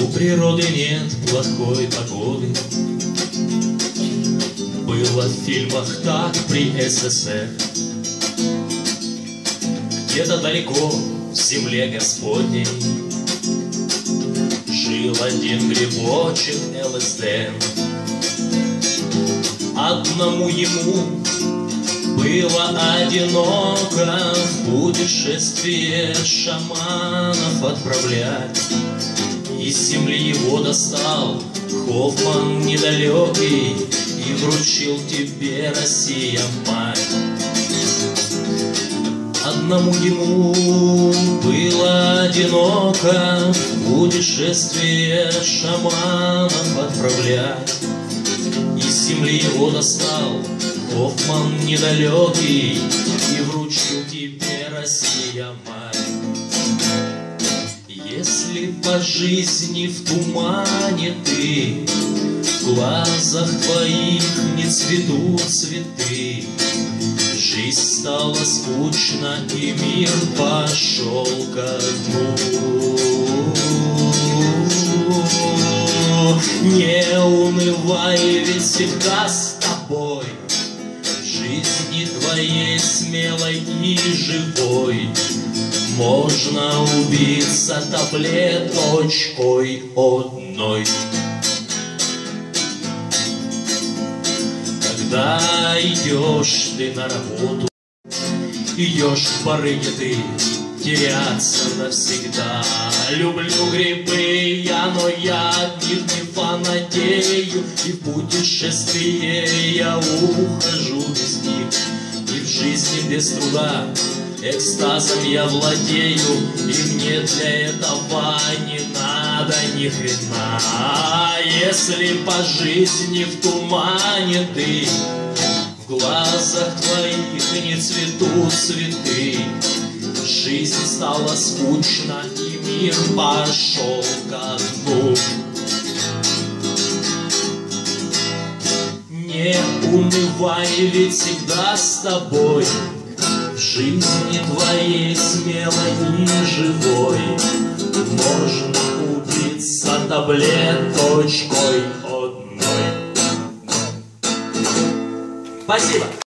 природы нет плохой погоды. Было в фильмах так при СССР. Где-то далеко в земле Господней жил один грибочек ЛСД. Одному ему было одиноко в путешествие шаманов отправлять. Из земли его достал Хоффман недалекий и вручил тебе, Россия, мать. Одному ему было одиноко в путешествие шаманов отправлять. Из земли его достал Хоффман недалекий и вручил тебе, Россия, мать. Если по жизни в тумане ты, в глазах твоих не цветут цветы, жизнь стала скучна и мир пошел ко дну. Не унывай, ведь всегда с тобой в жизни твоей смелой и живой можно убиться таблеточкой одной. Когда идешь ты на работу, идешь в барыге ты теряться навсегда. Люблю грибы я, но я от них не фанатею, и в путешествие я ухожу без них. И в жизни без труда экстазом я владею, и мне для этого не надо ни хрена. Если по жизни в тумане ты, в глазах твоих не цветут цветы, жизнь стала скучна и мир пошел ко дну. Не унывай, ведь всегда с тобой в жизни твоей смелой и живой можно убиться таблеточкой одной. Спасибо!